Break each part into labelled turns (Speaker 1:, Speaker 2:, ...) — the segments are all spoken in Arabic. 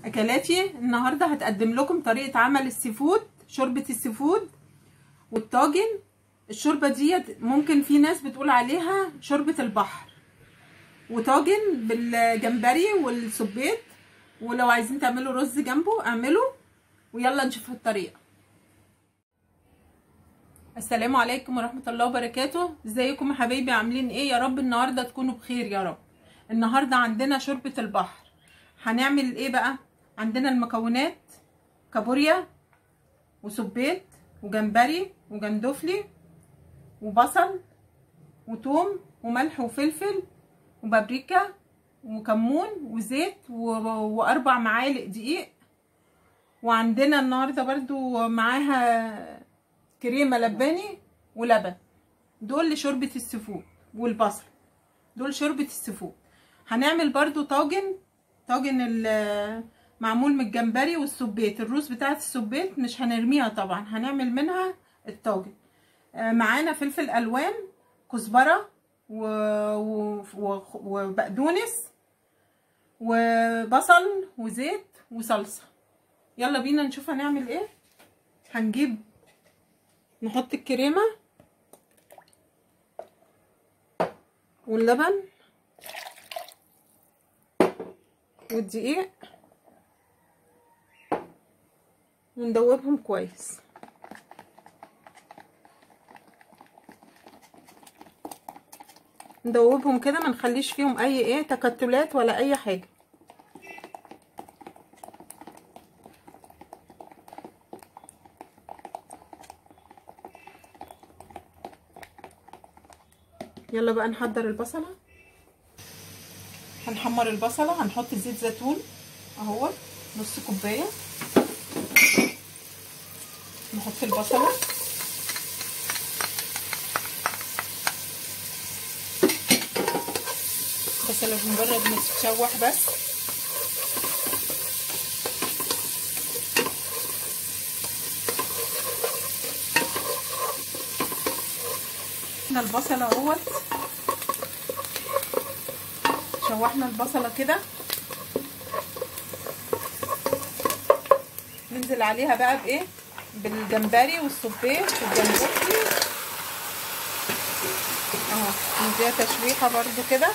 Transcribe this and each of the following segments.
Speaker 1: اكلاتي النهارده هتقدم لكم طريقه عمل السيفود، شوربه السيفود والطاجن. الشوربه ديت ممكن في ناس بتقول عليها شوربه البحر، وطاجن بالجمبري والسبيط، ولو عايزين تعملوا رز جنبه اعملوا. ويلا نشوف الطريقه. السلام عليكم ورحمه الله وبركاته. ازيكم يا حبايبي؟ عاملين ايه؟ يا رب النهارده تكونوا بخير يا رب. النهارده عندنا شوربه البحر. هنعمل ايه بقى؟ عندنا المكونات: كابوريا وسبيط وجمبري وجندفلي وبصل وثوم وملح وفلفل وبابريكا وكمون وزيت واربع معالق دقيق. وعندنا النهارده برضو معاها كريمه لباني ولبن. دول لشوربه السيفود، والبصل دول شوربه السيفود. هنعمل برضو طاجن معمول من الجمبري والسبيط. الروس بتاعه السبيط مش هنرميها طبعا، هنعمل منها الطاجن. معانا فلفل الوان، كزبره وبقدونس وبصل وزيت وصلصه. يلا بينا نشوف هنعمل ايه. هنجيب نحط الكريمه واللبن والدقيق وندوبهم كويس. ندوبهم كده، ما نخليش فيهم اي تكتلات ولا اي حاجه. يلا بقى نحضر البصله. هنحمر البصله. هنحط زيت زيتون اهو نص كوبايه. نحط البصله، البصله بمجرد ما تتشوح بس. البصله اهوت شوحنا البصله كده. ننزل عليها بقى بايه؟ بالجمبري والسبيط والجندفلي اهو. نديها تشويحه برضو كده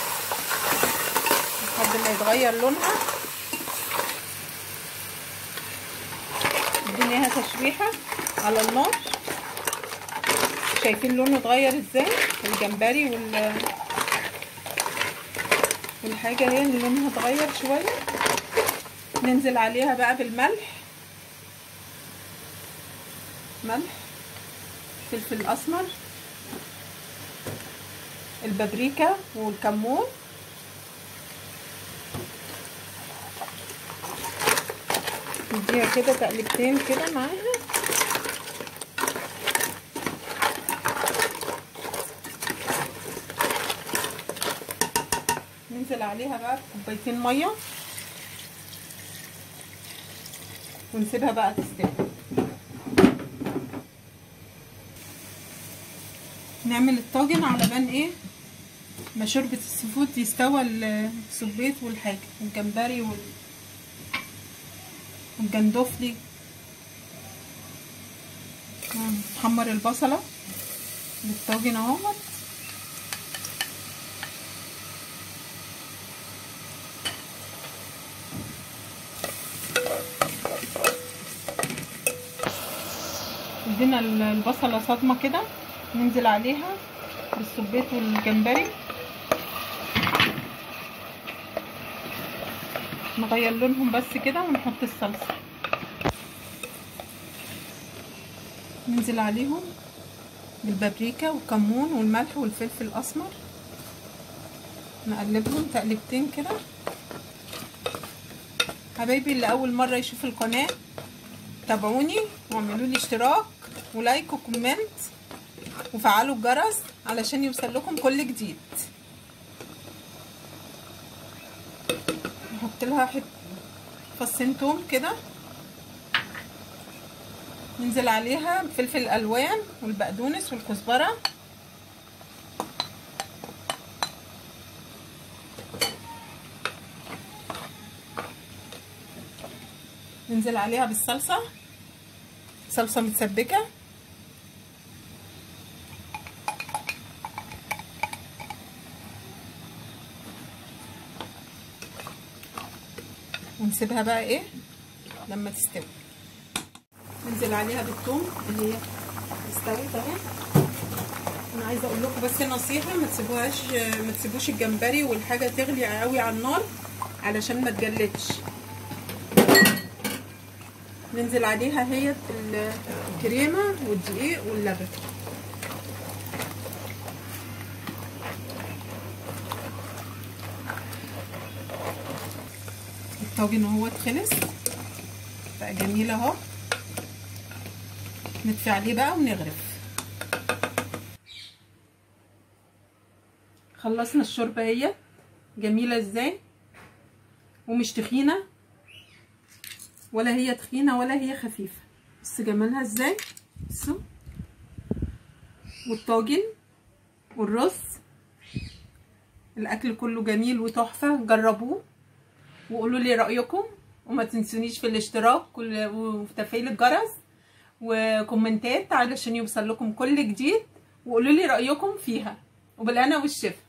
Speaker 1: لحد ما يتغير لونها. اديناها تشويحه على النار. شايفين لونه اتغير ازاي؟ الجمبري والحاجه هي اللي لونها اتغير شويه. ننزل عليها بقى بالملح، فلفل اسمر، البابريكا والكمون. نديها كده تقلبتين كده معاها. ننزل عليها بقى كوبايتين ميه ونسيبها بقى تستوي. نعمل الطاجن على بال ما شوربه السيفود يستوى السبيط والحاجه والجمبري والجندفلي. نحمر البصله بالطاجن اهوت. ادينا البصله صدمه كده. ننزل عليها بالسبيط والجمبري، نغير لونهم بس كده ونحط الصلصه. ننزل عليهم بالبابريكا والكمون والملح والفلفل الاسمر. نقلبهم تقلبتين كده. حبايبي اللي اول مره يشوف القناه تابعوني واعملوا لي اشتراك ولايك وكومنت وفعلوا الجرس علشان يوصل لكم كل جديد. نحط لها فصين توم كده. ننزل عليها بفلفل الالوان والبقدونس والكزبره. ننزل عليها بالصلصه، صلصه متسبكه. ونسيبها بقى ايه لما تستوي. ننزل عليها بالثوم اللي هي استوت اهي. انا عايزه اقول لكم بس نصيحه، ما تسيبوش الجمبري والحاجه تغلي قوي على النار علشان ما تجلدش. ننزل عليها هي الكريمه والدقيق واللبن. الطاجن اهو خلص بقى جميل اهو. ندفي عليه بقى ونغرف. خلصنا الشوربه اهي جميله ازاي، ومش تخينه ولا هي تخينه ولا هي خفيفه. بس جمالها ازاي، بصوا. والطاجن والرز، الاكل كله جميل وتحفه. جربوه وقولوا لي رايكم، وما تنسونيش في الاشتراك وفي تفعيل الجرس وكومنتات علشان يوصل لكم كل جديد، وقولوا لي رايكم فيها. وبالهنا والشفا.